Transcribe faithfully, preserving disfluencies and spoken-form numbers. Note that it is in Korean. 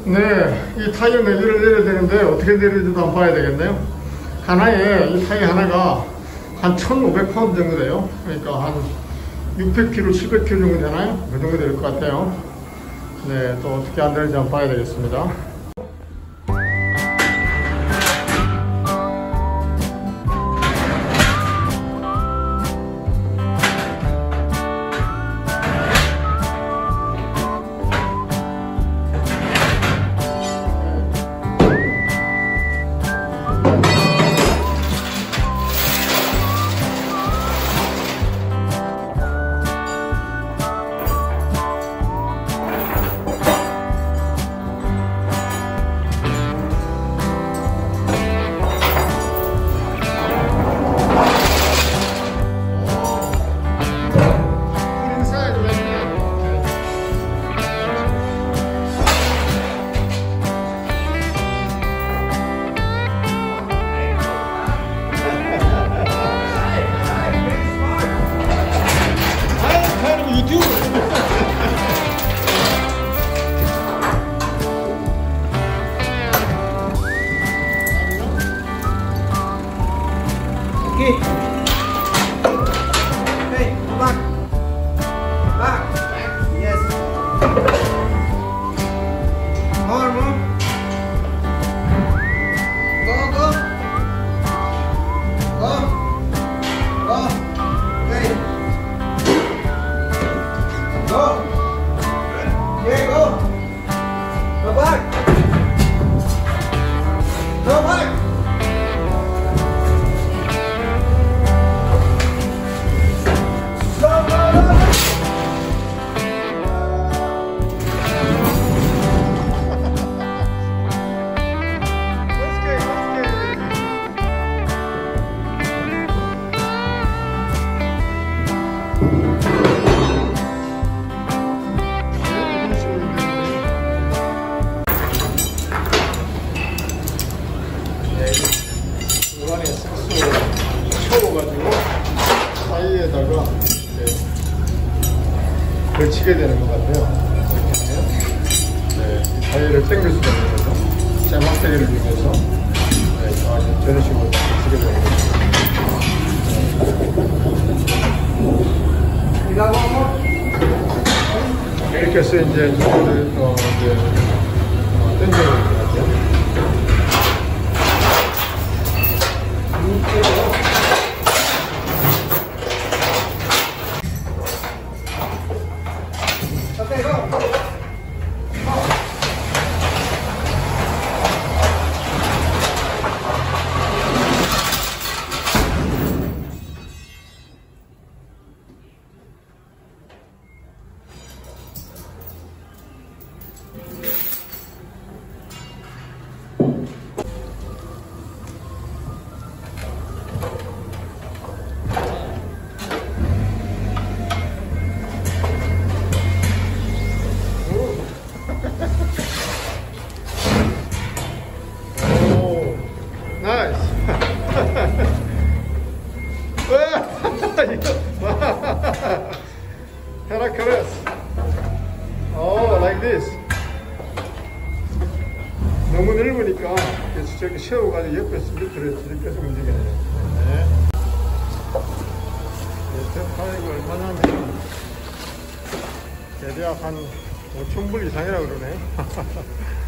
네, 이 타이어 내비를 내려야 되는데 어떻게 내리는지도 한번 봐야 되겠네요. 하나에 이 타이어 하나가 한 천오백 파운드 정도 돼요. 그러니까 한 육백 킬로미터, 칠백 킬로미터 정도 되나요? 그 정도 될 것 같아요. 네, 또 어떻게 안 되는지 한번 봐야 되겠습니다. Okay. Hey, back. Back. Yes. More, more. Go, go. Go. Go. Okay. Go. Yeah, go. Go back. Go back. 중간에 싹수 채워가지고 사이에다가 이렇게 걸치게 되는 것 같아요. 이렇게 하면 네, 이 타이어를 당길 수가 있는 거죠. 쇠막대기를 이용해서 네, 저런 식으로 걸치게 되는 거죠. 이렇게 해서 이제 이거를 어, 이제 어, 당겨야 되는 것 같아요. Okay, go. Heracles. Oh, like this. 너무 넓으니까 그래서 저기 세워가지고 옆에서 밑으로 이렇게 해서 움직여야 돼요. 네. 스텝5 얼마나 하면 대략 한 오천 불 이상이라고 그러네.